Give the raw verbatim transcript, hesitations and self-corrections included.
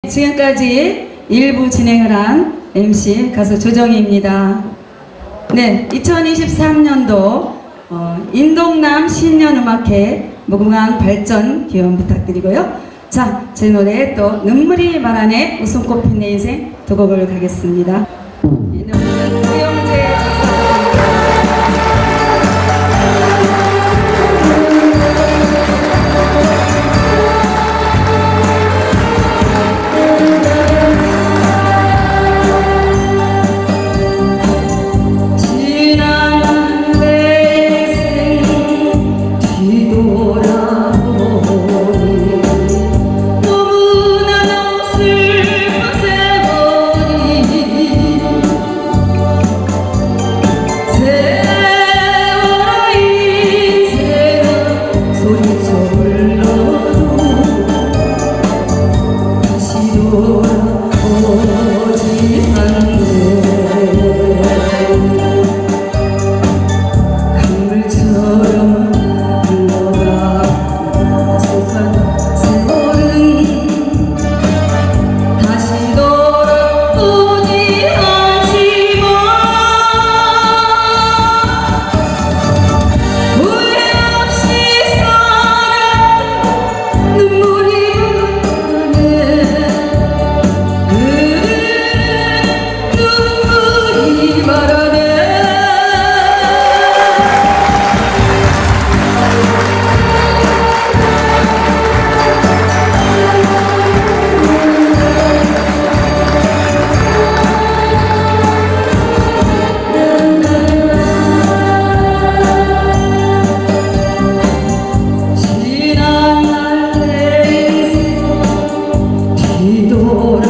지금까지 일부 진행을 한 엠씨 가수 조정희입니다. 네, 이천이십삼 년도 어, 인동남 신년음악회 무궁한 발전 기원 부탁드리고요. 자, 제 노래 또 눈물이 말 안에 웃음꽃 핀 내 인생 두 곡을 가겠습니다. 이 노래는 구영재 돌아